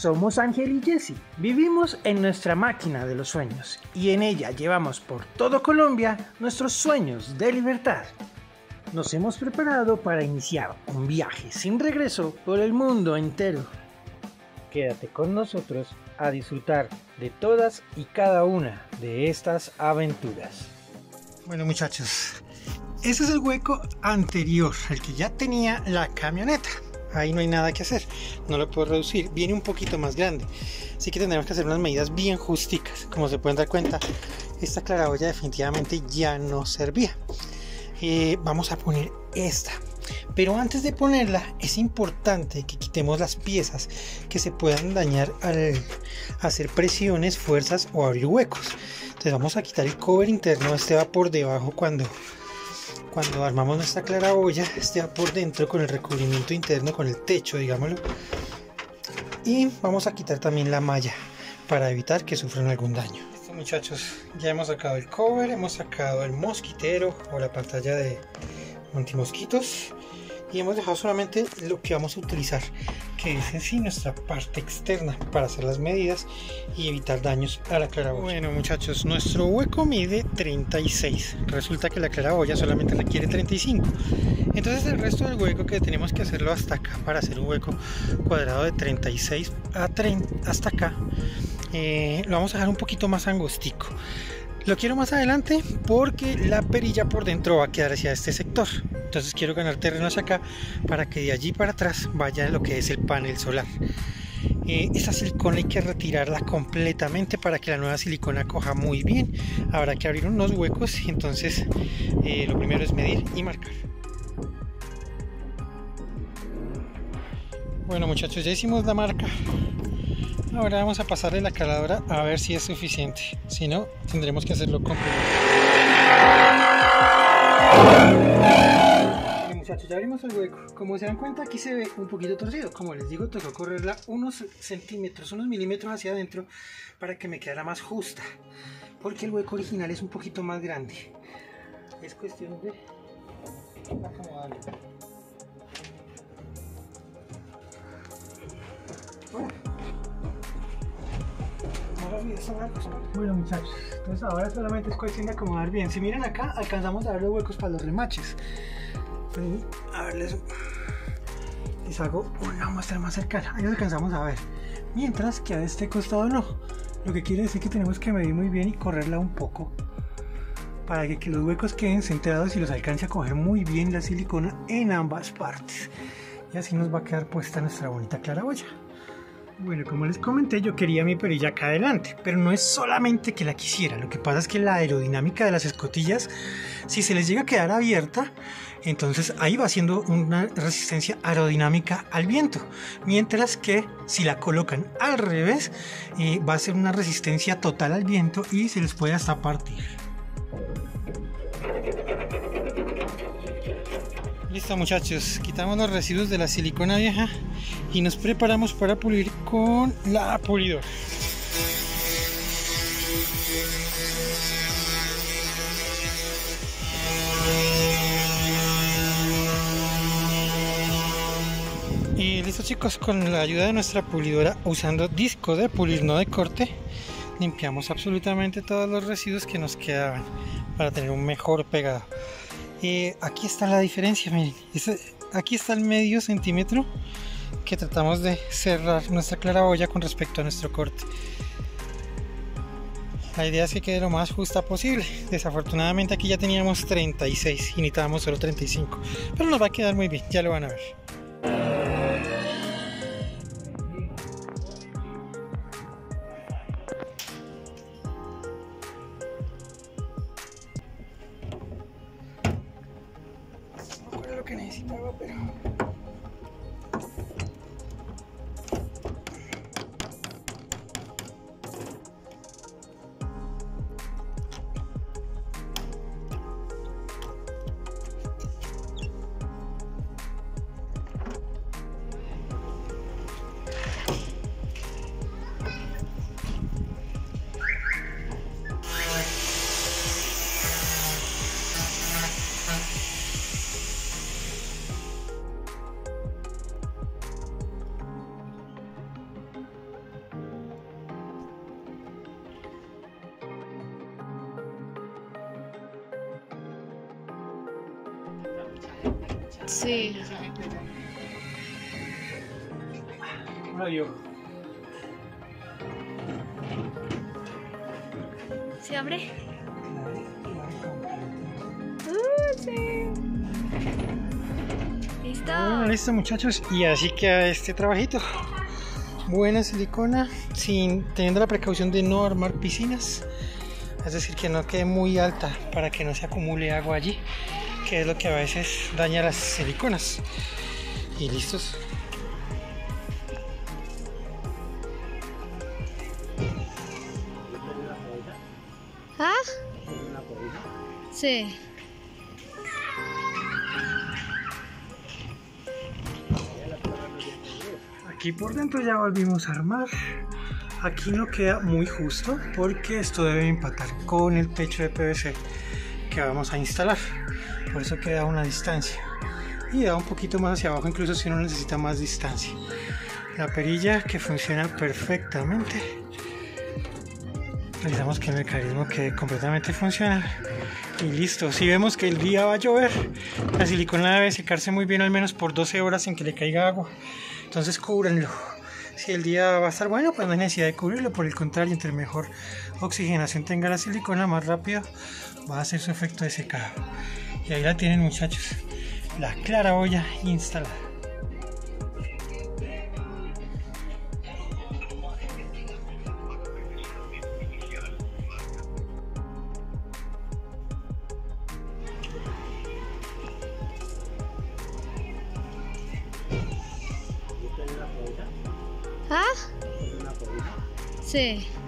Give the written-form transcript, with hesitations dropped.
Somos Ángel y Jesse. Vivimos en nuestra máquina de los sueños y en ella llevamos por todo Colombia nuestros sueños de libertad. Nos hemos preparado para iniciar un viaje sin regreso por el mundo entero. Quédate con nosotros a disfrutar de todas y cada una de estas aventuras. Bueno, muchachos, ese es el hueco anterior, el que ya tenía la camioneta. Ahí no hay nada que hacer, no lo puedo reducir, viene un poquito más grande, así que tendremos que hacer unas medidas bien justicas. Como se pueden dar cuenta, esta claraboya definitivamente ya no servía. Vamos a poner esta, pero antes de ponerla es importante que quitemos las piezas que se puedan dañar al hacer presiones, fuerzas o abrir huecos. Entonces vamos a quitar el cover interno, este va por debajo cuando armamos nuestra claraboya, este va por dentro con el recubrimiento interno, con el techo, digámoslo. Y vamos a quitar también la malla para evitar que sufran algún daño. Listo, muchachos, ya hemos sacado el cover, hemos sacado el mosquitero o la pantalla de antimosquitos y hemos dejado solamente lo que vamos a utilizar, que es en sí nuestra parte externa para hacer las medidas y evitar daños a la claraboya. Bueno, muchachos, nuestro hueco mide 36, resulta que la claraboya solamente requiere 35, entonces el resto del hueco que tenemos que hacerlo hasta acá para hacer un hueco cuadrado de 36 a 30 hasta acá, lo vamos a dejar un poquito más angostico. Lo quiero más adelante porque la perilla por dentro va a quedar hacia este sector. Entonces quiero ganar terreno hacia acá para que de allí para atrás vaya lo que es el panel solar. Esta silicona hay que retirarla completamente para que la nueva silicona coja muy bien. Habrá que abrir unos huecos y entonces lo primero es medir y marcar. Bueno, muchachos, ya hicimos la marca. Ahora vamos a pasarle la caladora a ver si es suficiente. Si no, tendremos que hacerlo completo. Bien, muchachos, ya abrimos el hueco. Como se dan cuenta, aquí se ve un poquito torcido. Como les digo, tocó correrla unos centímetros, unos milímetros hacia adentro para que me quedara más justa. Porque el hueco original es un poquito más grande. Es cuestión de acomodarlo. Bueno, muchachos, entonces ahora solamente es cuestión de acomodar bien. Si miran acá, alcanzamos a dar los huecos para los remaches. A ver, les hago una muestra más cercana. Ahí los alcanzamos a ver. Mientras que a este costado no. Lo que quiere decir que tenemos que medir muy bien y correrla un poco para que los huecos queden centrados y los alcance a coger muy bien la silicona en ambas partes. Y así nos va a quedar puesta nuestra bonita claraboya. Bueno, como les comenté, yo quería mi perilla acá adelante, pero no es solamente que la quisiera. Lo que pasa es que la aerodinámica de las escotillas, si se les llega a quedar abierta, entonces ahí va haciendo una resistencia aerodinámica al viento, mientras que si la colocan al revés, va a ser una resistencia total al viento y se les puede hasta partir. Listo, muchachos, quitamos los residuos de la silicona vieja y nos preparamos para pulir con la pulidora. Y listo, chicos, con la ayuda de nuestra pulidora, usando disco de pulir, no de corte, limpiamos absolutamente todos los residuos que nos quedaban para tener un mejor pegado. Aquí está la diferencia, miren, aquí está el medio centímetro que tratamos de cerrar nuestra claraboya con respecto a nuestro corte. La idea es que quede lo más justa posible. Desafortunadamente aquí ya teníamos 36 y necesitábamos solo 35, pero nos va a quedar muy bien, ya lo van a ver. Que necesitaba, pero Sí. Adiós. ¿Se abre? Sí. ¿Listo? Bueno, listo muchachos, y así queda este trabajito. Buena silicona, teniendo la precaución de no armar piscinas, es decir, que no quede muy alta para que no se acumule agua allí, que es lo que a veces daña las siliconas. Y listos. ¿Ah? Sí. Aquí por dentro ya volvimos a armar. Aquí no queda muy justo porque esto debe empatar con el techo de PVC que vamos a instalar. Por eso queda a una distancia. Y da un poquito más hacia abajo, incluso si uno necesita más distancia. La perilla que funciona perfectamente. Revisamos que el mecanismo quede completamente funcional. Y listo. Si vemos que el día va a llover, la silicona debe secarse muy bien, al menos por 12 horas sin que le caiga agua. Entonces cúbranlo. Si el día va a estar bueno, pues no hay necesidad de cubrirlo. Por el contrario, entre mejor oxigenación tenga la silicona, más rápido va a hacer su efecto de secado. Y ahí la tienen muchachos, la claraboya instalada. ¿Ah? Sí.